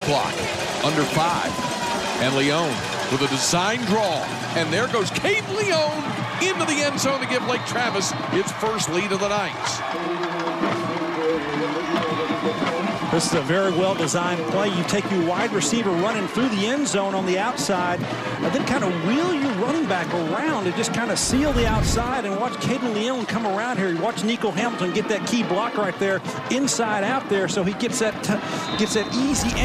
clock. Under 5. And Leone with a design draw. And there goes Kadyn Leone into the end zone to give Lake Travis its first lead of the night. This is a very well-designed play. You take your wide receiver running through the end zone on the outside, and then kind of wheel your running back around and just kind of seal the outside and watch Kadyn Leone come around here. You watch Nico Hamilton get that key block right there, inside out there, so he gets that easy